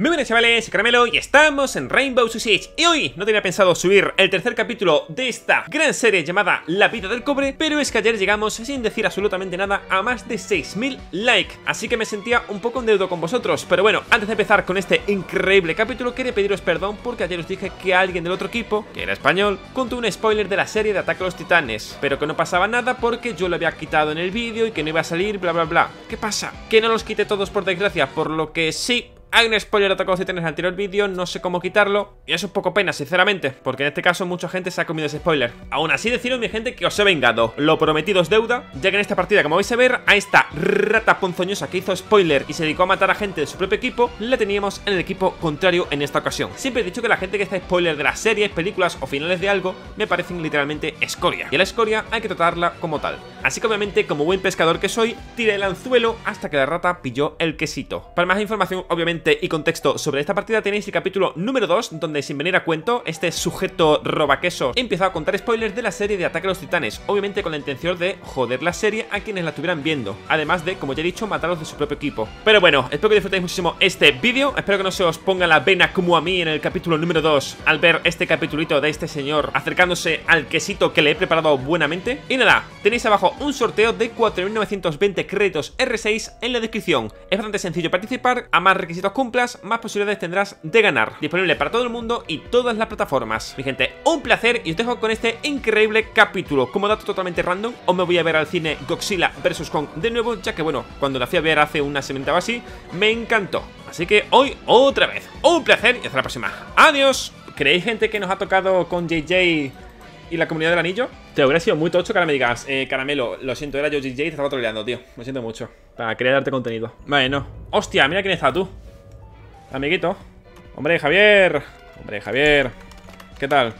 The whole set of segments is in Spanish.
Muy buenas chavales, soy Caramelo y estamos en Rainbow Six Siege. Y hoy no tenía pensado subir el tercer capítulo de esta gran serie llamada La vida del cobre, pero es que ayer llegamos sin decir absolutamente nada a más de 6000 likes, así que me sentía un poco en deuda con vosotros. Pero bueno, antes de empezar con este increíble capítulo quería pediros perdón porque ayer os dije que alguien del otro equipo, que era español, contó un spoiler de la serie de Ataque a los Titanes, pero que no pasaba nada porque yo lo había quitado en el vídeo y que no iba a salir, bla bla bla. ¿Qué pasa? Que no los quité todos por desgracia, por lo que sí, hay un spoiler de Ataque a los Titanes en el anterior vídeo, no sé cómo quitarlo, y es un poco pena, sinceramente, porque en este caso mucha gente se ha comido ese spoiler. Aún así, deciros, mi gente, que os he vengado. Lo prometido es deuda, ya que en esta partida, como vais a ver, a esta rata ponzoñosa que hizo spoiler y se dedicó a matar a gente de su propio equipo, la teníamos en el equipo contrario en esta ocasión. Siempre he dicho que la gente que hace spoiler de las series, películas o finales de algo, me parecen literalmente escoria, y a la escoria hay que tratarla como tal. Así que obviamente, como buen pescador que soy, tiré el anzuelo hasta que la rata pilló el quesito. Para más información, obviamente, y contexto sobre esta partida tenéis el capítulo número 2, donde sin venir a cuento, este sujeto robaquesos empezó a contar spoilers de la serie de Ataque a los Titanes, obviamente con la intención de joder la serie a quienes la estuvieran viendo, además de, como ya he dicho, matarlos de su propio equipo. Pero bueno, espero que disfrutéis muchísimo este vídeo, espero que no se os ponga la vena como a mí en el capítulo número 2 al ver este capitulito de este señor acercándose al quesito que le he preparado buenamente. Y nada, tenéis abajo un sorteo de 4920 créditos R6 en la descripción. Es bastante sencillo participar, a más requisitos cumplas, más posibilidades tendrás de ganar. Disponible para todo el mundo y todas las plataformas. Mi gente, un placer y os dejo con este increíble capítulo. Como dato totalmente random, os me voy a ver al cine Godzilla vs. Kong de nuevo, ya que bueno, cuando la fui a ver hace una semana o así, me encantó. Así que hoy otra vez, un placer y hasta la próxima. Adiós. ¿Creéis, gente, que nos ha tocado con JJ y la comunidad del anillo? Te hubiera sido muy tocho que ahora me digas, Caramelo, lo siento, era yo JJ y te estaba troleando, tío. Lo siento mucho. Quería darte contenido. Vale, no. Hostia, mira quién está tú. Amiguito. Hombre, Javier. Hombre, Javier. ¿Qué tal?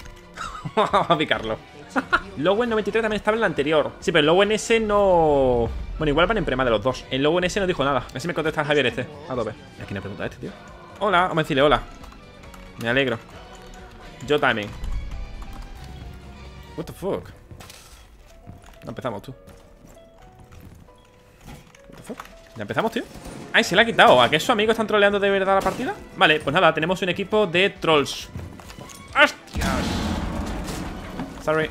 Vamos a picarlo. Lowen 93 también estaba en la anterior. Sí, pero el Lowen ese no... Bueno, igual van en prema de los dos. El Lowen ese no dijo nada. A ver si me contesta Javier este. A tope. ¿A quién le pregunta este, tío? Hola, vamos a decirle hola. Me alegro. Yo también. What the fuck. No empezamos, tú. What the fuck. ¿Ya empezamos, tío? ¡Ay, se le ha quitado! ¿A qué esos amigos están troleando de verdad la partida? Vale, pues nada, tenemos un equipo de trolls. ¡Hostias! Sorry.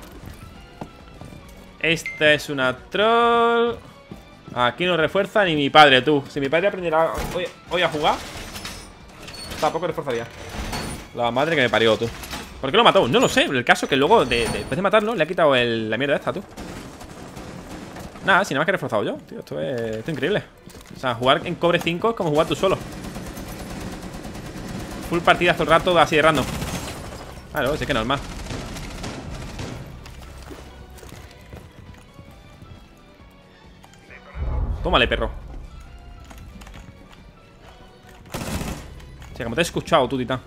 Esta es una troll. Aquí no refuerza ni mi padre, tú. Si mi padre aprendiera hoy a jugar, tampoco refuerzaría. La madre que me parió, tú. ¿Por qué lo mató? No lo sé. El caso es que luego, después de matarlo, le ha quitado la mierda esta, tú. Nada, si nada más que he reforzado yo, tío, esto es increíble. O sea, jugar en cobre 5 es como jugar tú solo. Full partidas todo el rato así de random. Claro, sí que normal. Tómale, perro. O sea, como te he escuchado tú, titán.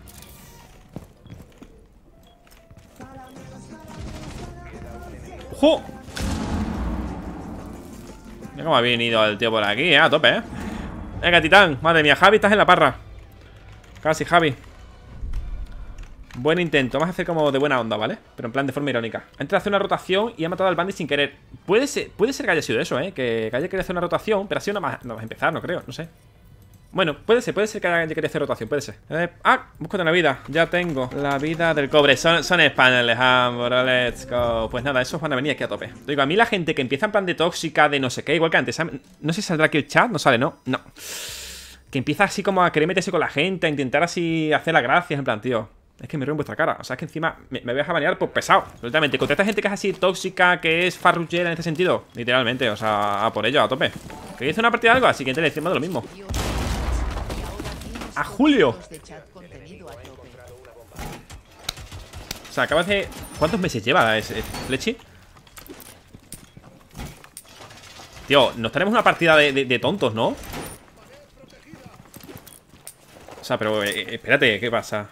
¡Ojo! Mira cómo ha venido el tío por aquí, a tope, Venga, titán, madre mía, Javi, estás en la parra. Casi, Javi. Buen intento, vamos a hacer como de buena onda, ¿vale? Pero en plan de forma irónica. Ha entrado a hacer una rotación y ha matado al bandit sin querer. Puede ser que haya sido eso, que haya querido hacer una rotación, pero ha sido nada más empezar, no creo, no sé. Bueno, puede ser que haya querido hacer rotación, puede ser. Busco de la vida. Ya tengo la vida del cobre. Son españoles, bro, let's go. Pues nada, esos van a venir aquí a tope. Digo, a mí la gente que empieza en plan de tóxica, de no sé qué, igual que antes, no sé si saldrá aquí el chat, no sale, ¿no? No. Que empieza así como a querer meterse con la gente, a intentar así hacer las gracias, en plan, tío, es que me río en vuestra cara. O sea, es que encima me voy a banear por pesado. Absolutamente. Contra esta gente que es así tóxica, que es farrullera en este sentido. Literalmente, o sea, a por ello, a tope. Que hice una partida de algo, así que le decimos de lo mismo. ¡A Julio! O sea, acaba de... ¿Cuántos meses lleva ese Flechi? Tío, nos tenemos una partida de tontos, ¿no? O sea, pero espérate, ¿qué pasa?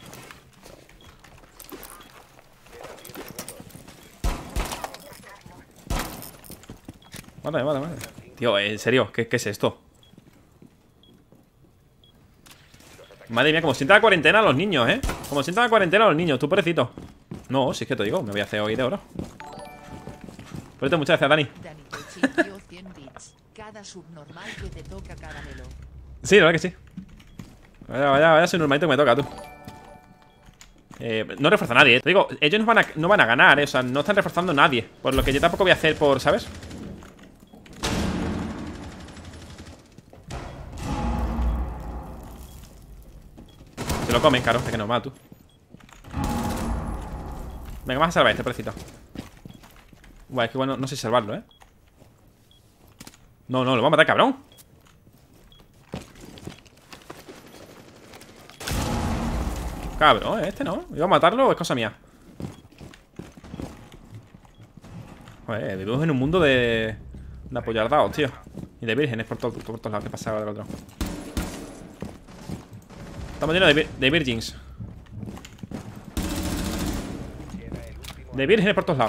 Vale. Tío, en serio, ¿qué es esto? Madre mía, como sienta la cuarentena a los niños, Como sienta la cuarentena a los niños, tú pobrecito. No, si es que te digo, me voy a hacer hoy de oro. Por esto, muchas gracias, Dani. Sí, la verdad que sí. Vaya, soy normalito que me toca, tú. No refuerza a nadie, Te digo, ellos no van a ganar, O sea, no están reforzando a nadie. Por lo que yo tampoco voy a hacer por, ¿sabes? Se lo comen, claro, es que normal, tú. Venga, vamos a salvar a este, pobrecito. Guay, es que bueno, no sé salvarlo, No, lo voy a matar, cabrón. Cabrón, este no. ¿Iba a matarlo o es cosa mía? Joder, vivimos en un mundo de apoyardaos, tío. Y de vírgenes por todos lados. ¿Qué pasa ahora del otro? Estamos llenos de virgins. De vírgenes por todos lados.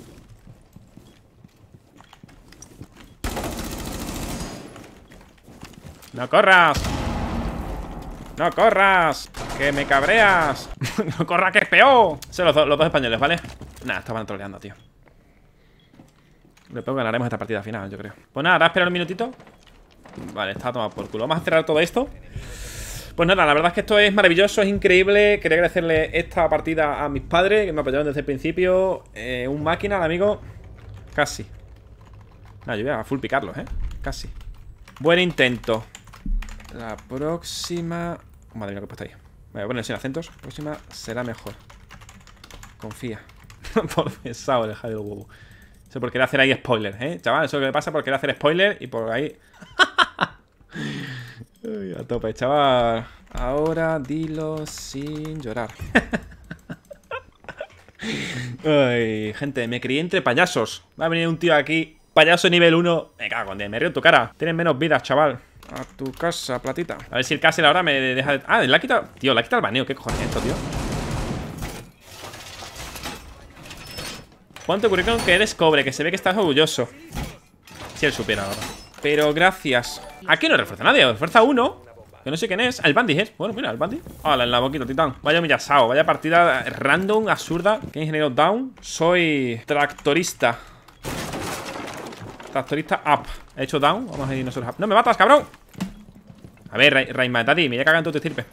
¡No corras! ¡No corras! ¡Que me cabreas! ¡No corras, que es peor! Son los dos españoles, ¿vale? Nah, estaban troleando, tío. Después ganaremos esta partida final, yo creo. Pues nada, ahora esperar un minutito. Vale, está tomado por culo. Vamos a cerrar todo esto. Pues nada, la verdad es que esto es maravilloso, es increíble. Quería agradecerle esta partida a mis padres, que me apoyaron desde el principio. Un máquina, el amigo. Casi. Nada, yo voy a full picarlos, Casi. Buen intento. La próxima... Madre mía, lo que he puesto ahí. Voy a poner sin acentos. La próxima será mejor. Confía. Por pesado, deja el huevo. Eso por querer hacer ahí spoiler, chaval, eso es lo que me pasa por querer hacer spoiler y por ahí... Ay, a tope, chaval. Ahora dilo sin llorar. Ay, gente, me crié entre payasos. Va a venir un tío aquí, payaso nivel 1. Me cago en Dios, me río en tu cara. Tienes menos vidas, chaval. A tu casa, platita. A ver si el Castle ahora me deja de... Ah, le ha quitado... Tío, le ha quitado el baneo. ¿Qué cojones es esto, tío? Pon tu currículum que eres cobre, que se ve que estás orgulloso. Si él supiera ahora. Pero gracias. Aquí no refuerza a nadie, refuerza a uno. Que no sé quién es. El Bandit, Bueno, mira, el Bandit. Hola, en la boquita, titán. Vaya humillasao, vaya partida random, absurda. ¿Qué ingeniero down? Soy tractorista. Tractorista up. He hecho down. Vamos a ir nosotros up. ¡No me matas, cabrón! A ver, Raimatati, me voy a cagar en tu estirpe.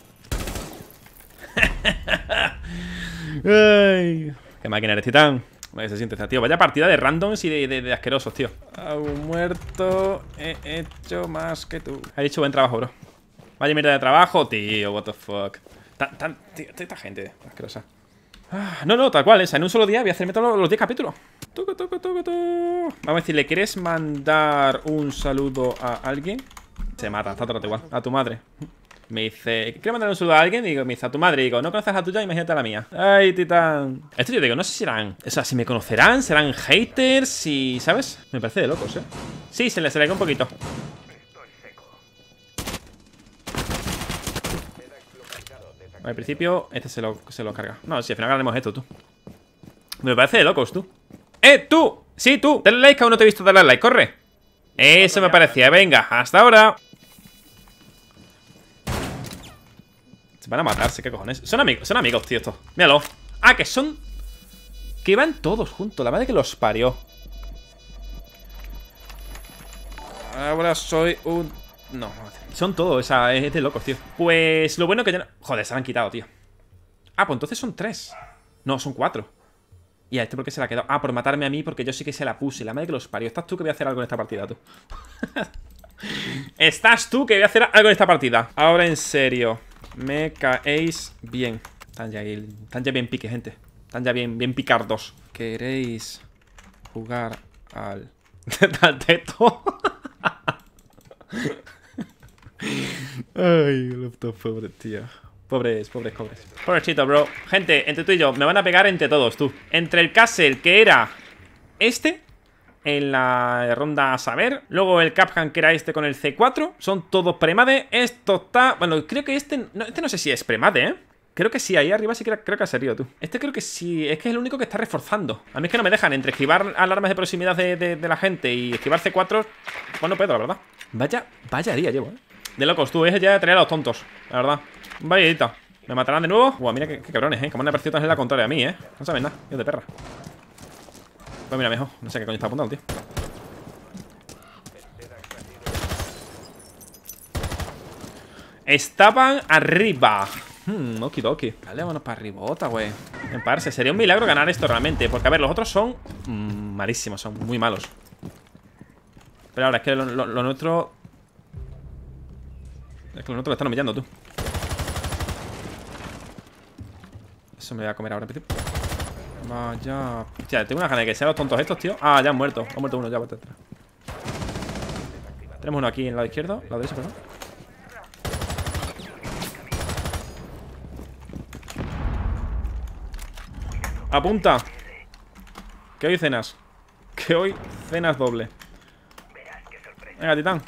Ay, qué máquina eres, titán. Vaya, se siente, tío. Vaya partida de randoms y de asquerosos, tío. Aún muerto. He hecho más que tú. Has hecho buen trabajo, bro. Vaya mierda de trabajo, tío. What the fuck. Tío, esta gente asquerosa. No, tal cual, en un solo día voy a hacerme todos los 10 capítulos. Vamos a decirle, ¿quieres mandar un saludo a alguien? Se mata, está todo igual. A tu madre. Me dice, ¿quieres mandar un saludo a alguien? Digo, me dice, a tu madre. Digo, no conoces a la tuya, imagínate a la mía. Ay, titán. Esto yo digo, no sé si serán... O sea, si me conocerán, serán haters y... ¿Sabes? Me parece de locos, Sí, se le cae un poquito. Al principio, este se lo carga. No, si al final ganaremos esto, tú. Me parece de locos, tú. ¡Tú! Sí, tú. Dale like, que aún no te he visto darle like. ¡Corre! Eso me parecía. Venga, hasta ahora. Se van a matarse, ¿qué cojones? Son amigos, tío, estos. Míralo. Ah, que son... Que van todos juntos. La madre que los parió. Ahora soy un... No, son todos, esa es de locos, tío. Pues lo bueno que ya no... Joder, se la han quitado, tío. Ah, pues entonces son 3. No, son 4. ¿Y a este por qué se la ha quedado? Ah, por matarme a mí, porque yo sí que se la puse. La madre que los parió. Estás tú que voy a hacer algo en esta partida, tú. Estás tú que voy a hacer algo en esta partida. Ahora en serio. Me caéis bien. Están ya bien pique, gente. Están ya bien picardos. ¿Queréis jugar al teto? Ay, los dos pobres, tío. Pobres. Pobrecito, bro. Gente, entre tú y yo, me van a pegar entre todos, tú. Entre el Castle, que era este, en la ronda a saber. Luego el Caphan, que era este con el C4. Son todos premade. Esto está... Bueno, creo que este no sé si es premade, Creo que sí, ahí arriba sí creo que ha salido, tú. Este creo que sí, es que es el único que está reforzando. A mí es que no me dejan entre esquivar alarmas de proximidad de la gente y esquivar C4. Bueno, pedo, la verdad. Vaya día llevo, De locos, tú, es ya de traer a los tontos, la verdad. Vaya edita. ¿Me matarán de nuevo? Buah, mira qué cabrones, Como han aparecido tan en la contraria a mí, No saben nada, Dios de perra. Pues mira, mejor. No sé qué coño está apuntando, tío. Estaban arriba. Okidoki. Vale, vámonos para arribota, güey. Me parece, sería un milagro ganar esto realmente. Porque, a ver, los otros son malísimos, son muy malos. Pero ahora es que lo nuestro... Es que lo nuestro lo están humillando, tú. Eso me voy a comer ahora, tío. Vaya. Hostia, tengo una gana de que sean los tontos estos, tío. Ah, ya han muerto. Ha muerto uno, ya vuelta atrás. Tenemos uno aquí en el lado izquierdo. Lado derecho, perdón. Apunta. Que hoy cenas. Que hoy cenas doble. Venga, titán.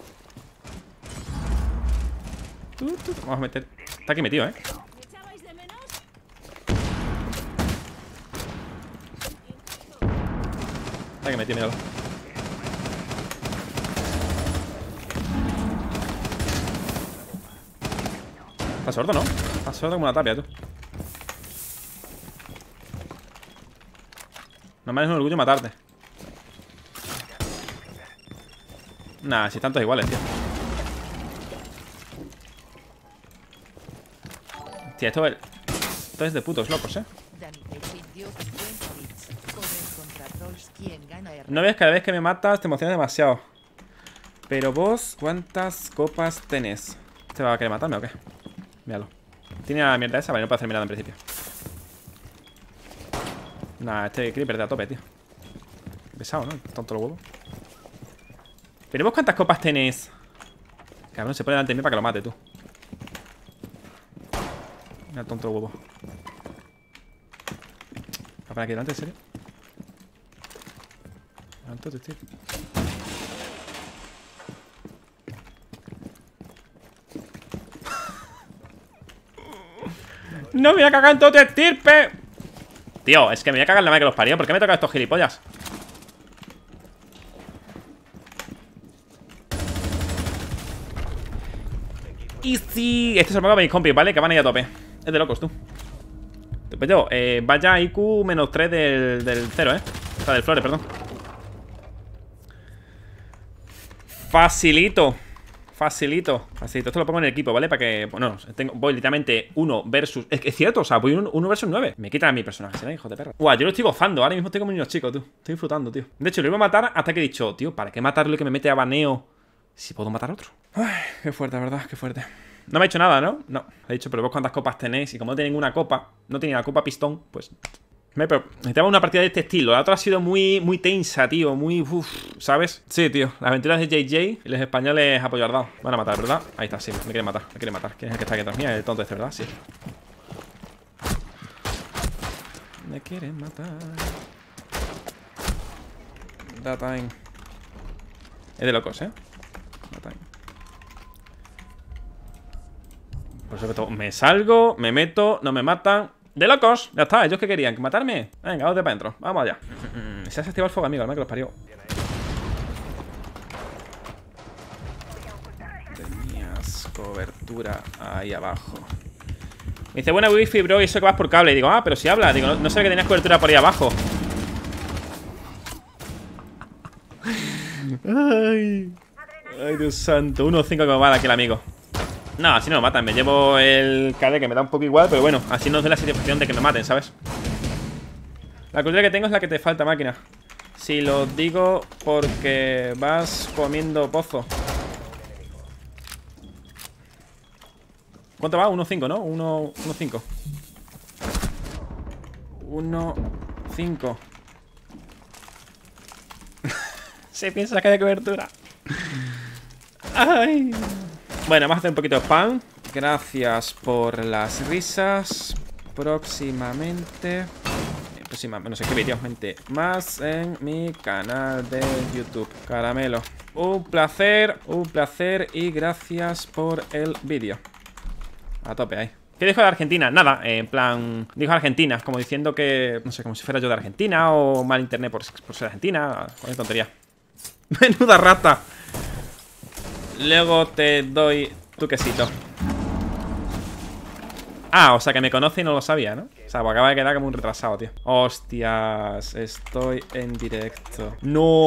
Vamos a meter. Está aquí metido, Está aquí metido, míralo. Está sordo, ¿no? Está sordo como una tapia, tú. No me es un orgullo matarte. Nah, si están todos iguales, tío. Hostia, esto es de putos locos, No ves, cada vez que me matas te emocionas demasiado. Pero vos, ¿cuántas copas tenés? ¿Este va a querer matarme o qué? Míralo. Tiene la mierda esa, vale, no puedo hacer mirada en principio. Nah, este creeper de a tope, tío. Pesado, ¿no? Tonto los huevos. Pero vos, ¿cuántas copas tenés? Cabrón, se pone delante de mí para que lo mate, tú. Mira el tonto los huevos. ¿Va para aquí delante, en serio? Entonces, tío. ¡No me voy a cagar en todo tu estirpe! Tío, es que me voy a cagar en la madre que los parió. ¿Por qué me toca estos gilipollas? Easy. Este es el mapa de mis compis, ¿vale? Que van a ir a tope. Es de locos, tú. Pues yo, vaya IQ -3 del 0, O sea, del Flores, perdón. Facilito. Facilito. Esto lo pongo en el equipo, ¿vale? Para que, bueno, voy literalmente 1 versus... Es que es cierto, o sea, voy 1 versus 9. Me quitan a mi personaje, ¿sí? Hijo de perra. Guau, yo lo estoy gozando. Ahora mismo estoy como un niño chico, tú. Estoy disfrutando, tío. De hecho, lo iba a matar hasta que he dicho, tío, ¿para qué matarlo y que me mete a baneo si puedo matar a otro? Ay, qué fuerte, ¿verdad? Qué fuerte. No me ha dicho nada, ¿no? No. He dicho, pero vos cuántas copas tenéis. Y como no tenéis ninguna copa, no tenía la copa pistón, pues... Pero necesitamos una partida de este estilo. La otra ha sido muy tensa, tío. Muy... ¿sabes? Sí, tío. Las aventuras de JJ y los españoles apoyardados. Van a matar, ¿verdad? Ahí está, sí. Me quieren matar. Me quieren matar. ¿Quién es el que está aquí atrás mía? El tonto este, ¿verdad? Sí. Me quieren matar. Da time. Es de locos, Da time. Por eso que me salgo, me meto, no me matan. ¡De locos! Ya está, ¿ellos qué querían? ¿Que matarme? Venga, vamos de para adentro. Vamos allá. Se ha desactivado el fuego, amigo. El que los parió. Tenías cobertura ahí abajo. Me dice, buena wifi, bro. Y eso que vas por cable. Y digo, pero si habla. Digo, no sé que tenías cobertura por ahí abajo. Ay, Dios santo. 1-5 que me va de aquí el amigo. No, así no me matan, me llevo el KD que me da un poco igual, pero bueno, así no es la satisfacción de que me maten, ¿sabes? La cultura que tengo es la que te falta, máquina. Si lo digo porque vas comiendo pozo. ¿Cuánto va? 1-5, ¿no? 1-5. 1-5. Se piensa que hay cobertura. Ay. Bueno, vamos a hacer un poquito de spam. Gracias por las risas. Próximamente. No sé qué vídeo, gente. Más en mi canal de YouTube. Caramelo. Un placer y gracias por el vídeo. A tope ahí. ¿Qué dijo de Argentina? Nada, en plan... Dijo Argentina, como diciendo que... No sé, como si fuera yo de Argentina o mal internet por ser argentina. Cuál tontería. Menuda rata. Luego te doy tu quesito. Ah, o sea que me conoce y no lo sabía, ¿no? O sea, pues acaba de quedar como un retrasado, tío. Hostias, estoy en directo.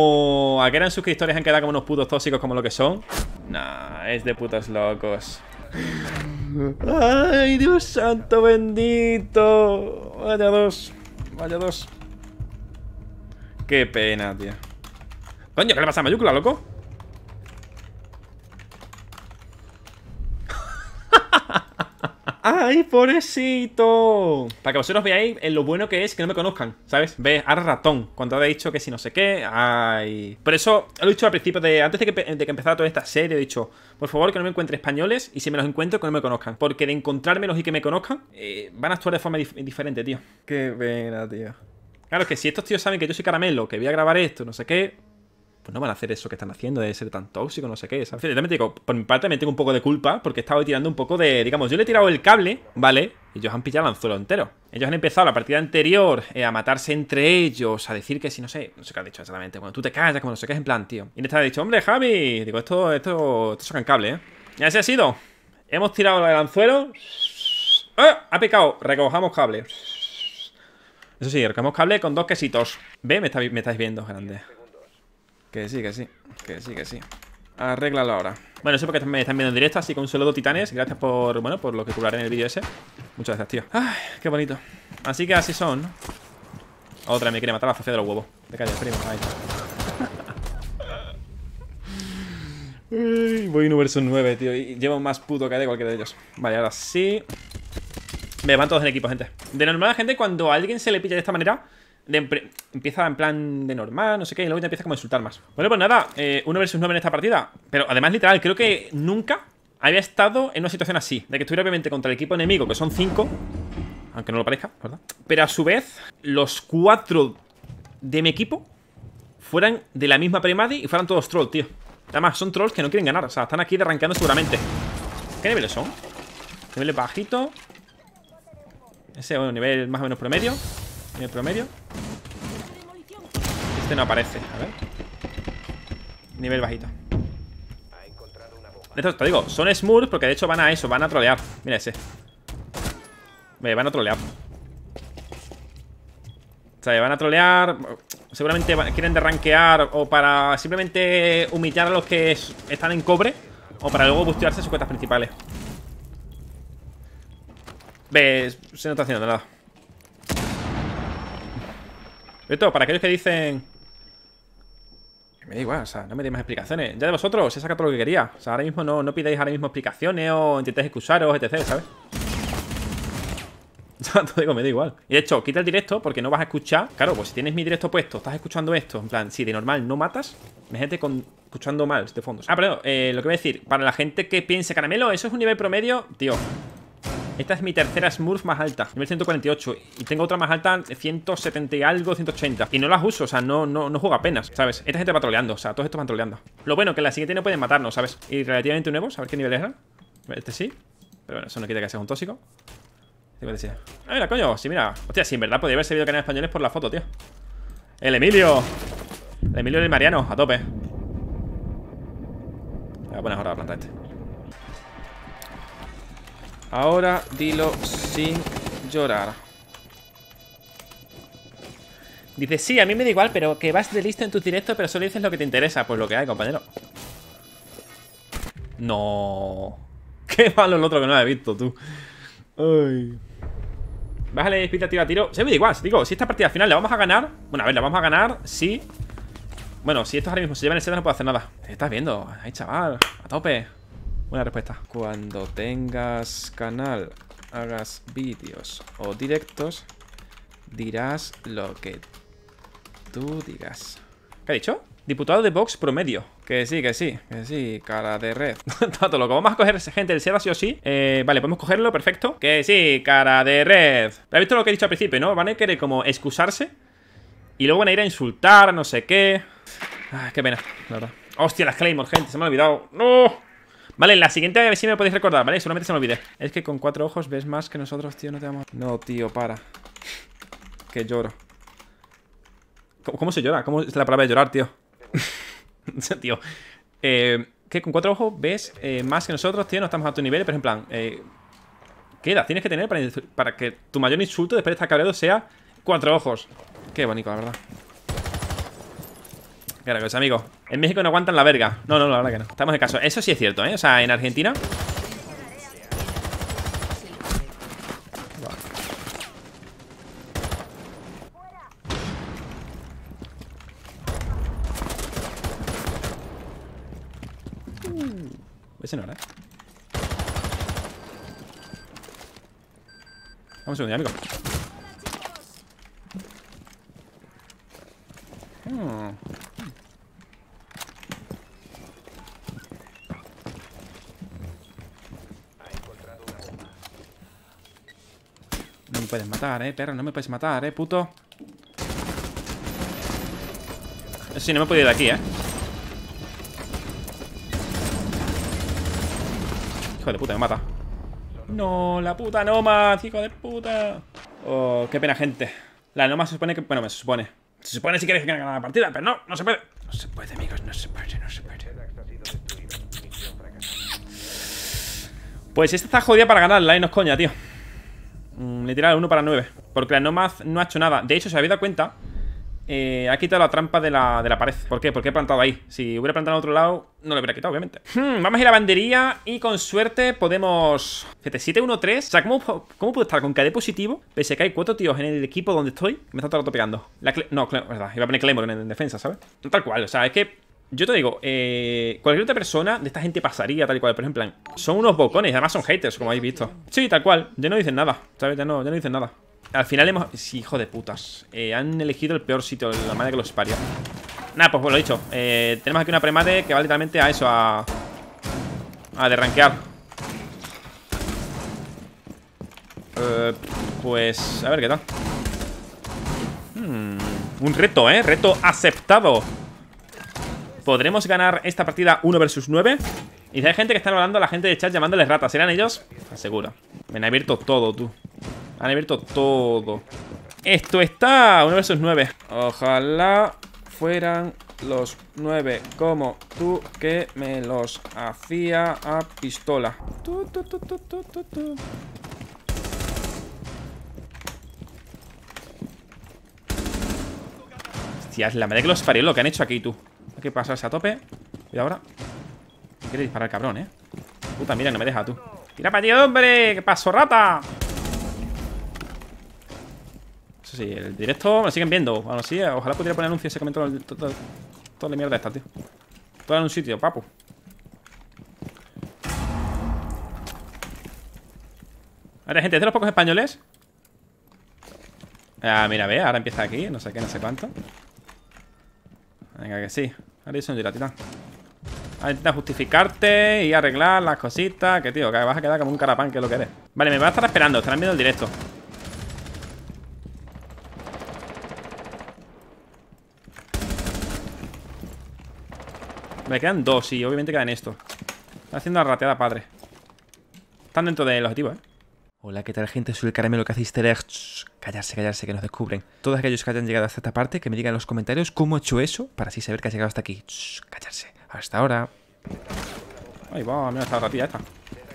No, ¿a qué eran sus historias han quedado como unos putos tóxicos como lo que son? Nah, es de putos locos. ¡Ay, Dios santo bendito! Vaya dos. Vaya dos. Qué pena, tío. Coño, ¿qué le pasa a Mayúcula, loco? ¡Ay, pobrecito! Para que vosotros veáis lo bueno que es que no me conozcan, ¿sabes? Ve, ahora ratón, cuando ha dicho que si no sé qué. ¡Ay! Por eso lo he dicho al principio, antes de que empezara toda esta serie, he dicho, por favor, que no me encuentre españoles, y si me los encuentro, que no me conozcan. Porque de encontrármelos y que me conozcan, van a actuar de forma diferente, tío. Qué pena, tío. Claro, que si estos tíos saben que yo soy Caramelo, que voy a grabar esto, no sé qué, pues no van a hacer eso que están haciendo, de ser tan tóxico, no sé qué, ¿sabes? También digo, por mi parte me tengo un poco de culpa, porque he estado tirando un poco de, digamos, yo le he tirado el cable, ¿vale? Y ellos han pillado el anzuelo entero. Ellos han empezado la partida anterior a matarse entre ellos, a decir que si no sé qué han dicho exactamente. Bueno, tú te callas, como no sé qué, es en plan, tío. Y en esta ha dicho, hombre, Javi, digo, esto sacan cable, ¿eh? Y así ha sido. Hemos tirado el anzuelo. Ha picado, recojamos cable. Eso sí, recogemos cable con 2 quesitos. ¿Ve? Me estáis viendo, grande. Que sí, que sí, que sí, que sí. Arréglalo ahora. Bueno, eso porque me están viendo en directo, así que un saludo, titanes. Gracias por, bueno, por lo que curaré en el vídeo ese. Muchas gracias, tío. Ay, qué bonito. Así que así son, ¿no? Otra me quiere matar la Sofía de los huevos. Te calles, primo. Ahí. Voy 1 versus 9, tío. Y llevo más puto que de cualquiera de ellos. Vale, ahora sí. Me van todos en equipo, gente. De normal, gente, cuando a alguien se le pilla de esta manera, empieza en plan de normal, no sé qué, y luego ya empieza como a insultar más. Bueno, pues nada, 1 versus 9 en esta partida. Pero además, literal, creo que nunca había estado en una situación así, de que estuviera obviamente contra el equipo enemigo, que son 5, aunque no lo parezca, ¿verdad? Pero a su vez, los 4 de mi equipo fueran de la misma Premadi y fueran todos trolls, tío. Además, son trolls que no quieren ganar, o sea, están aquí derranqueando seguramente. ¿Qué niveles son? Niveles bajitos. Ese, bueno, nivel más o menos promedio. Nivel promedio. Este no aparece, a ver. Nivel bajito. Esto te digo, son smurfs porque de hecho van a eso, van a trolear. Mira ese. Van a trolear. O sea, van a trolear. Seguramente quieren derranquear o para simplemente humillar a los que están en cobre, o para luego bustearse sus cuentas principales. ¿Ves? Se no está haciendo nada. Esto, para aquellos que dicen que me da igual, o sea, no me deis más explicaciones. Ya de vosotros, he sacado todo lo que quería. O sea, ahora mismo no pidáis ahora mismo explicaciones o intentéis excusaros, etc, ¿sabes? O sea, te digo, me da igual. Y de hecho, quita el directo porque no vas a escuchar. Claro, pues si tienes mi directo puesto, estás escuchando esto, en plan, si de normal no matas, imagínate escuchando mal de fondo. Ah, pero lo que voy a decir, para la gente que piense Caramelo, eso es un nivel promedio, tío. Esta es mi tercera Smurf más alta, nivel 148. Y tengo otra más alta, 170 y algo, 180. Y no las uso, o sea, no juego apenas, ¿sabes? Esta gente va troleando, o sea, todos estos van troleando. Lo bueno, que en la siguiente no pueden matarnos, ¿sabes? Y relativamente nuevos, a ver qué nivel eran. Este sí. Pero bueno, eso no quita que sea un tóxico. 56. Ah, mira, coño, sí, mira. Hostia, sí, en verdad podría haber servido canal españoles por la foto, tío. El Emilio. El Emilio y el Mariano, a tope. Voy a poner ahora la planta este. Ahora dilo sin llorar. Dice, sí, a mí me da igual, pero que vas de listo en tus directos, pero solo dices lo que te interesa. Pues lo que hay, compañero. No. Qué malo el otro que no lo he visto, tú. Ay. Bájale, expectativa, tiro. Se me da igual, digo, si esta partida al final la vamos a ganar. Bueno, a ver, la vamos a ganar, sí. Bueno, si estos ahora mismo se llevan el set, no puedo hacer nada. ¿Qué estás viendo? Ay, chaval, a tope. Buena respuesta. Cuando tengas canal, hagas vídeos o directos, dirás lo que tú digas. ¿Qué ha dicho? Diputado de Vox promedio. Que sí, cara de red. Tanto loco. Vamos a coger gente del Sierra sí o sí. Vale, podemos cogerlo, perfecto. Que sí, cara de red. ¿Has visto lo que he dicho al principio, no? Van a querer como excusarse y luego van a ir a insultar, no sé qué. Ay, qué pena, la verdad. Hostia, las Claymore, gente, se me ha olvidado. ¡No! Vale, la siguiente a ver si me lo podéis recordar, ¿vale? Solamente se me olvidé. Es que con 4 ojos ves más que nosotros, tío, no te vamos. No, tío, para. Que lloro. ¿Cómo se llora? ¿Cómo es la palabra de llorar, tío? Tío. Que con 4 ojos ves más que nosotros, tío, no estamos a tu nivel, pero en plan, ¿qué edad tienes que tener para que tu mayor insulto después de estar cabreado sea 4 ojos? Qué bonito, la verdad. Claro que es, amigo. En México no aguantan la verga. No, la verdad que no. Estamos de caso. Eso sí es cierto, ¿eh? O sea, en Argentina Ese no era, Vamos un segundo, amigo. No me puedes matar, perro. No me puedes matar, puto. Eso sí, no me he podido ir de aquí, Hijo de puta, me mata. No, la puta Nomad, hijo de puta. Oh, qué pena, gente. La Nomad se supone que... Bueno, se supone. Se supone si quieres que ganar la partida, pero no, no se puede. No se puede, amigos, no se puede, no se puede. Pues esta está jodida para ganarla, no es coña, tío. Le tira el 1 para 9. Porque la Nomad no ha hecho nada. De hecho, si habéis dado cuenta, ha quitado la trampa de la pared. ¿Por qué? Porque he plantado ahí. Si hubiera plantado en otro lado, no lo hubiera quitado, obviamente. Vamos a ir a la bandería y con suerte podemos... Fíjate, 7-1-3. O sea, ¿cómo puedo estar con KD positivo? Pese a que hay 4 tíos en el equipo donde estoy. Me está todo el rato pegando. No, verdad. Iba a poner Claymore en defensa, ¿sabes? Tal cual, o sea, es que... Yo te digo, cualquier otra persona de esta gente pasaría tal y cual. Por ejemplo, son unos bocones, además son haters, como habéis visto. Sí, tal cual, ya no dicen nada, ¿sabes? Ya no dicen nada. Al final hemos... Sí, hijo de putas. Han elegido el peor sitio, la madre que los parió. Nada, pues lo he dicho. Tenemos aquí una premade que va literalmente a eso, a derranquear. Pues... A ver qué tal. Un reto, reto aceptado. ¿Podremos ganar esta partida 1 versus 9? Y si hay gente que está hablando a la gente de chat llamándoles ratas. ¿Serán ellos? Seguro. Me han abierto todo, tú. Han abierto todo. Esto está 1 versus 9. Ojalá fueran los 9 como tú, que me los hacía a pistola. Hostia, es la madre que los parió lo que han hecho aquí, tú. Hay que pasarse a tope. Y ahora me quiere disparar el cabrón, Puta, mira, no me deja, tú. ¡Tira para ti, hombre! ¿Qué pasó, rata? Eso sí, el directo me lo siguen viendo. Bueno, sí, ojalá pudiera poner anuncios. Se comentó toda la mierda esta, tío. Todo en un sitio, papu. A ver, gente, ¿es de los pocos españoles? Ah, mira, ve, ahora empieza aquí. No sé qué, no sé cuánto. Venga, que sí. Ahora hizo un tira, tita. Ahora intenta justificarte y arreglar las cositas. Que tío, que vas a quedar como un carapán, que es lo que eres. Vale, me va a estar esperando. Estarán viendo el directo. Me quedan 2 y obviamente quedan esto. Están haciendo la rateada, padre. Están dentro del objetivo, Hola, ¿qué tal, gente? Soy el Caramelo que hace easter eggs. Callarse, que nos descubren. Todos aquellos que hayan llegado hasta esta parte, que me digan en los comentarios cómo he hecho eso, para así saber que has llegado hasta aquí. Callarse. Hasta ahora. Ahí va, mira esta ratilla esta.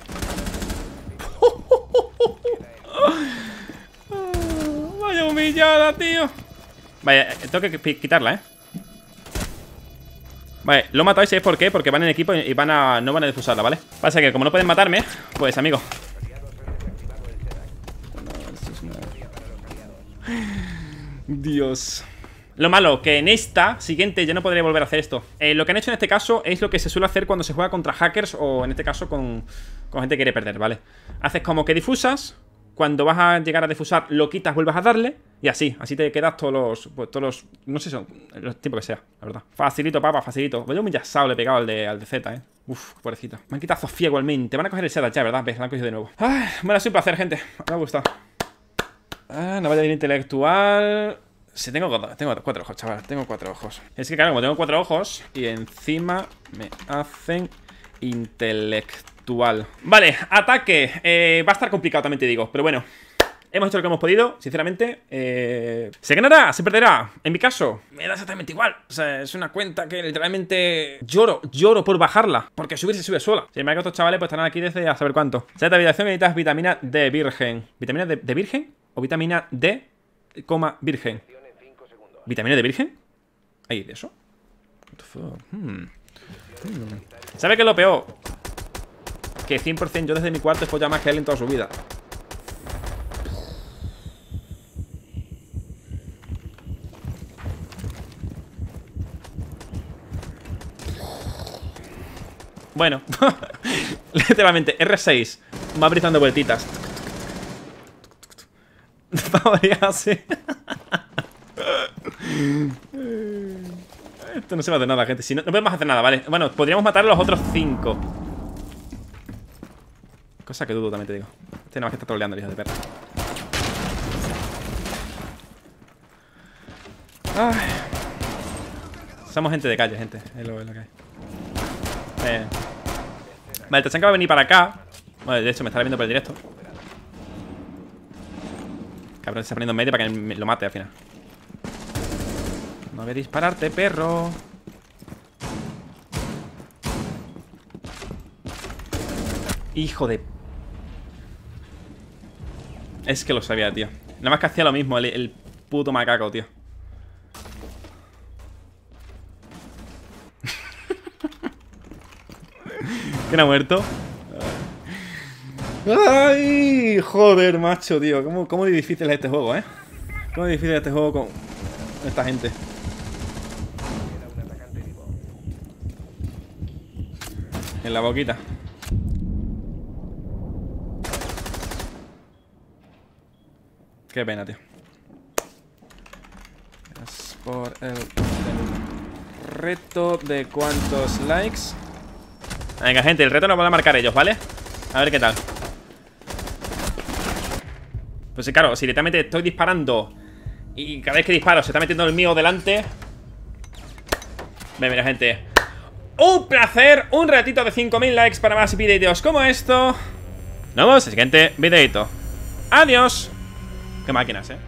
Vaya humillada, tío. Vaya, tengo que quitarla, Vale, lo matáis, ¿sabéis por qué? Porque van en equipo y no van a defusarla, ¿vale? Pasa que como no pueden matarme, pues, amigo. Dios. Lo malo, que en esta siguiente ya no podré volver a hacer esto. Lo que han hecho en este caso es lo que se suele hacer cuando se juega contra hackers o en este caso con gente que quiere perder, ¿vale? Haces como que difusas. Cuando vas a llegar a difusar, lo quitas, vuelves a darle. Y así te quedas todos los no sé, son los tiempos que sea, la verdad. Facilito, papá, facilito. Voy a un yasao, le he pegado al de Z, Uf, pobrecito. Me han quitado Sofía igualmente. Van a coger el Sedat ya, ¿verdad? Ves, lo han cogido de nuevo. Ay, bueno, ha sido un placer, gente. Me ha gustado. No vaya a ir intelectual. Sí, tengo 4 ojos, chaval. Tengo 4 ojos. Es que claro, como tengo 4 ojos y encima me hacen intelectual. Vale, ataque. Va a estar complicado, también te digo. Pero bueno, hemos hecho lo que hemos podido, sinceramente. ¿Se ganará? ¿Se perderá? En mi caso, me da exactamente igual. O sea, es una cuenta que literalmente lloro por bajarla. Porque subir se sube sola. Si me ha estos chavales, pues estarán aquí desde a saber cuánto. Si te habitación necesitas vitamina D virgen. ¿Vitamina de virgen? ¿O vitamina D, virgen? ¿Vitamina de virgen? ¿Hay de eso? ¿Sabe qué es lo peor? Que 100% yo desde mi cuarto he follado más que él en toda su vida. Bueno. Literalmente, R6. Va dando vueltitas. Así. Esto no se va a hacer nada, gente. Si no, no podemos hacer nada, ¿vale? Bueno, podríamos matar a los otros 5. Cosa que dudo, también te digo. Este nada más que está troleando el hijo de perra. Ay. Somos gente de calle, gente. Es lo que hay. Vale, Tachanka va a venir para acá. Bueno, de hecho me estará viendo por el directo. Cabrón, se está poniendo en medio para que me lo mate al final. No voy a dispararte, perro. Hijo de... Es que lo sabía, tío. Nada más que hacía lo mismo el puto macaco, tío. ¿Quién ha muerto? Ay, joder, macho, tío. ¿Cómo de difícil es este juego, eh? ¿Cómo de difícil es este juego con esta gente? En la boquita. Qué pena, tío. Es por el reto de cuántos likes. Venga, gente, el reto nos van a marcar ellos, ¿vale? A ver qué tal. Pues claro, si literalmente estoy disparando y cada vez que disparo se está metiendo el mío delante. Ven, mira, gente. Un placer, un ratito de 5000 likes para más videos como esto. Nos vemos en el siguiente videito. Adiós. Qué máquinas,